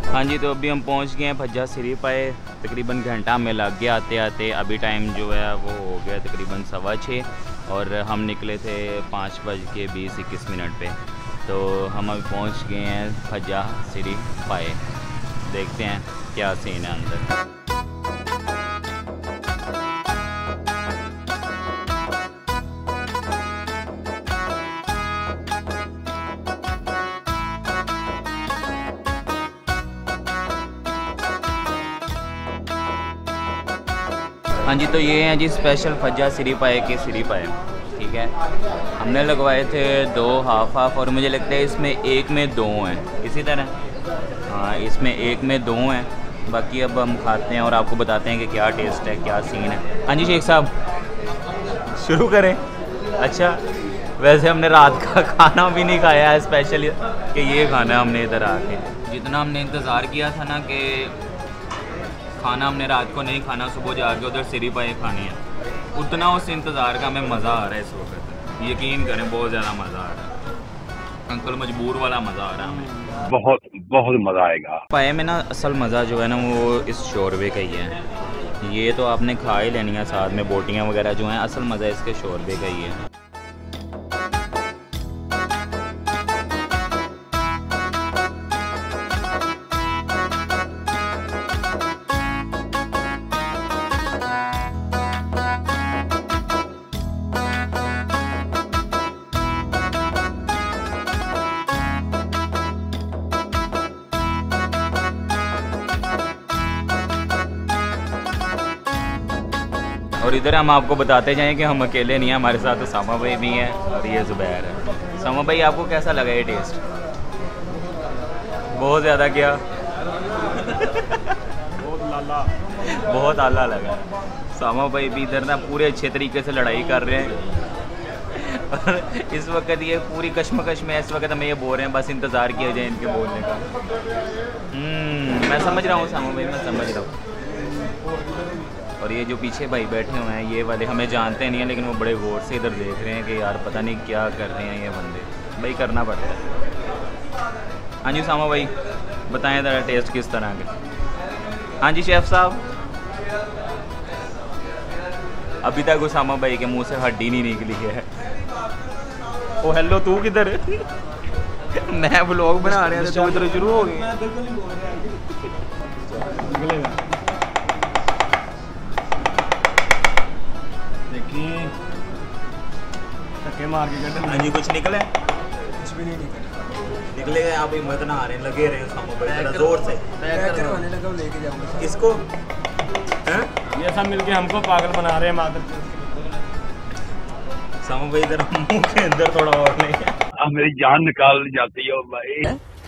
हाँ जी, तो अभी हम पहुंच गए हैं भज्जा सिरी पाए। तकरीबन घंटा हमें लग गया आते आते। अभी टाइम जो है वो हो गया तकरीबन 6:15 और हम निकले थे 5:20-21 पे। तो हम अभी पहुंच गए हैं भज्जा सिरी पाए। देखते हैं क्या सीन है अंदर। हाँ जी, तो ये हैं जी स्पेशल भज्जा सिरी पाए के सिरी पाए। ठीक है, हमने लगवाए थे 2 हाफ और मुझे लगता है इसमें एक में 2 हैं इसी तरह। हाँ, इसमें एक में 2 हैं। बाकी अब हम खाते हैं और आपको बताते हैं कि क्या टेस्ट है, क्या सीन है। हाँ जी शेख साहब, शुरू करें। अच्छा, वैसे हमने रात का खाना भी नहीं खाया है स्पेशल कि ये खाना है हमने इधर आके। जितना हमने इंतज़ार किया था ना कि खाना हमने रात को नहीं खाना, सुबह जाके उधर सिरी पाए खानी है, उतना उस इंतज़ार का हमें मज़ा आ रहा है इस वक्त। यकीन करें, बहुत ज़्यादा मज़ा आ रहा है अंकल, मजबूर वाला मज़ा आ रहा है हमें। बहुत बहुत मज़ा आएगा। पाए में ना असल मज़ा जो है ना वो इस शोरबे का ही है। ये तो आपने खा ही लेनी है, साथ में बोटियाँ वगैरह जो हैं, असल मज़ा इसके शोरबे का ही है। और इधर हम आपको बताते जाएं कि हम अकेले नहीं हैं, हमारे साथ उसामा भाई भी हैं और ये ज़ुबैर है। उसामा भाई, आपको कैसा लगा ये टेस्ट? बहुत ज़्यादा क्या? बहुत आला लगा। उसामा भाई भी इधर ना पूरे अच्छे तरीके से लड़ाई कर रहे हैं और इस वक्त ये पूरी कश्मकश में इस वक्त हमें ये बोल रहे हैं बस इंतज़ार किया जाए इनके बोलने का। मैं समझ रहा हूँ उसामा भाई, मैं समझ रहा हूँ। और ये जो पीछे भाई बैठे हुए हैं ये वाले हमें जानते नहीं हैं, लेकिन वो बड़े गौर से इधर देख रहे हैं कि यार पता नहीं क्या कर रहे हैं ये बंदे। भाई करना पड़ता है। हाँ जी उसामा भाई, बताएं ज़रा टेस्ट किस तरह के। हाँ जी शेफ़ साहब, अभी तक उसामा भाई के मुंह से हड्डी नहीं निकली है। ओ हेलो, तू किधर? मैं व्लॉग बना रहे थे, तू इधर शुरू हो गई। मार के हाँ जी, कुछ निकले? कुछ भी नहीं निकले। आप हिम्मत ना आ रहे, लगे रहे हो जोर से। करवाने लगा, लेके जाऊंगा इसको। ये सब मिलके हमको पागल बना रहे हैं मादर। सामू भाई इधर मुंह के अंदर थोड़ा और नहीं। अब मेरी जान निकाल जाती है भाई।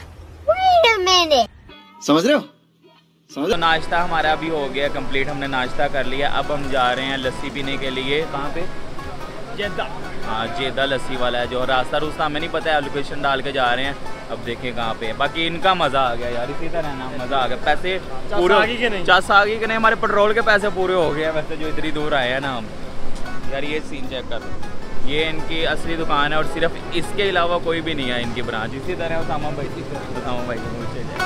समझ रहे हो? तो नाश्ता हमारा भी हो गया कंप्लीट, हमने नाश्ता कर लिया। अब हम जा रहे हैं लस्सी पीने के लिए। कहाँ पे? जेदा। हाँ, जेदा लस्सी वाला है जो। रास्ता हमें नहीं पता है, लोकेशन डाल के जा रहे हैं, अब देखें कहाँ पे। बाकी इनका मज़ा आ गया यार, इसी तरह ना मज़ा आ गया। पैसे पूरे आगे के नहीं, हमारे पेट्रोल के पैसे पूरे हो गए हैं वैसे, जो इतनी दूर आए हैं ना हम। यार ये सीन चेक कर लो, ये इनकी असली दुकान है और सिर्फ इसके अलावा कोई भी नहीं है इनकी ब्रांच। इसी तरह उसामा भाई को पूछे जाए।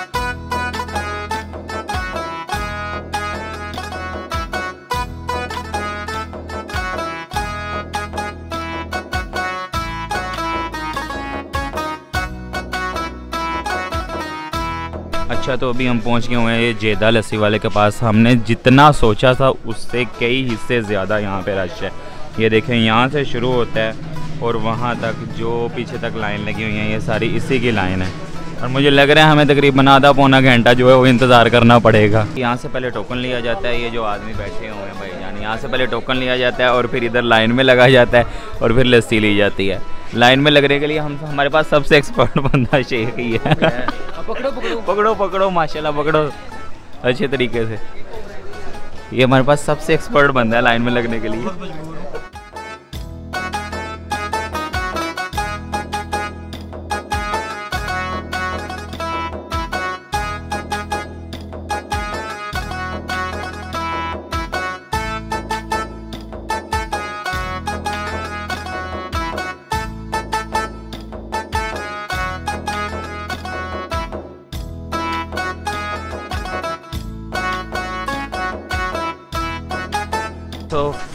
अच्छा, तो अभी हम पहुंच गए हुए हैं ये जेदा लस्सी वाले के पास। हमने जितना सोचा था उससे कई हिस्से ज़्यादा यहाँ पे रश है। ये देखें, यहाँ से शुरू होता है और वहाँ तक जो पीछे तक लाइन लगी हुई है, ये सारी इसी की लाइन है। और मुझे लग रहा है हमें तकरीबन आधा पौना घंटा जो है वो इंतज़ार करना पड़ेगा। यहाँ से पहले टोकन लिया जाता है, ये जो आदमी बैठे हुए हैं भाईजान, यहाँ से पहले टोकन लिया जाता है और फिर इधर लाइन में लगा जाता है और फिर लस्सी ली जाती है। लाइन में लगने के लिए हमारे पास सबसे एक्सपर्ट बंदा शेख ही है। पकड़ो माशाल्लाह, पकड़ो अच्छे तरीके से। ये हमारे पास सबसे एक्सपर्ट बंदा है लाइन में लगने के लिए।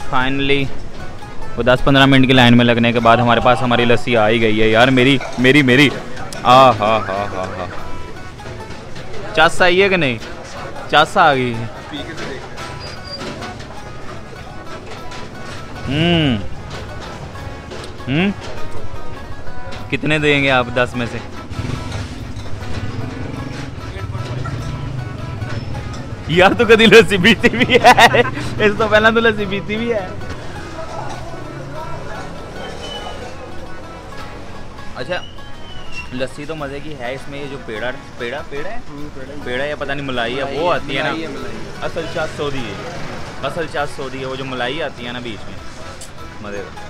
फाइनली वो 10-15 मिनट की लाइन में लगने के बाद हमारे पास हमारी लस्सी आ ही गई है यार। मेरी मेरी मेरी आ हा चासा आई है कि नहीं? चासा आ गई है। कितने देंगे आप 10 में से? यार तो कभी लस्सी पीती भी है, इस तो पहला तो लस्सी पीती भी है। अच्छा लस्सी तो मज़े की है, इसमें ये जो पेड़ा पेड़ा पेड़ा है, पेड़ा या पता नहीं मलाई है वो आती है ना, असल चाट सौदी है, असल चाट सौदी है, वो जो मलाई आती है ना बीच में, मज़े का।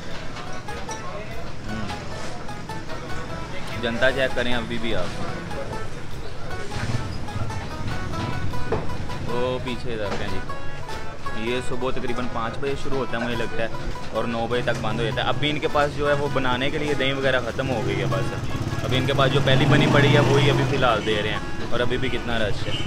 जनता चेक करें अभी भी आप, वो पीछे जाते हैं जी। ये सुबह तकरीबन 5 बजे शुरू होता है मुझे लगता है, और 9 बजे तक बंद हो जाता है। अभी इनके पास जो है वो बनाने के लिए दही वगैरह ख़त्म हो गई है बस। अभी इनके पास जो पहली बनी पड़ी है वही अभी फ़िलहाल दे रहे हैं, और अभी भी कितना रश है।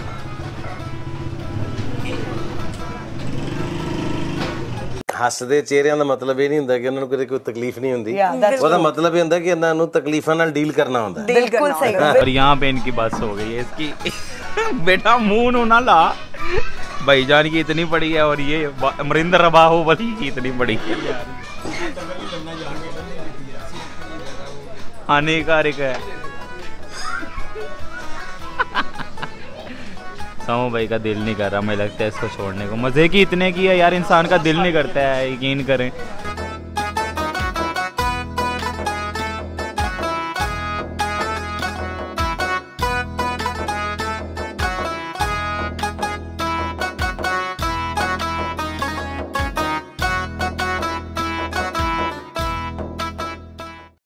ਹੱਸਦੇ ਚਿਹਰਿਆਂ ਦਾ ਮਤਲਬ ਇਹ ਨਹੀਂ ਹੁੰਦਾ ਕਿ ਉਹਨਾਂ ਨੂੰ ਕਦੇ ਕੋਈ ਤਕਲੀਫ ਨਹੀਂ ਹੁੰਦੀ, ਉਹਦਾ ਮਤਲਬ ਇਹ ਹੁੰਦਾ ਕਿ ਇਹਨਾਂ ਨੂੰ ਤਕਲੀਫਾਂ ਨਾਲ ਡੀਲ करना ਹੁੰਦਾ। बिल्कुल सही। और यहाँ पे इनकी बस हो गई है इसकी बेटा मुंह ना ला, भाईजान की इतनी बड़ी है और ये अमरिंदर बाहुबली की इतनी बड़ी है, हानिकारक है। समो भाई का दिल नहीं कर रहा, मुझे लगता है इसको छोड़ने को। मज़े की इतने की है यार, इंसान का दिल नहीं करता है, यकीन करें।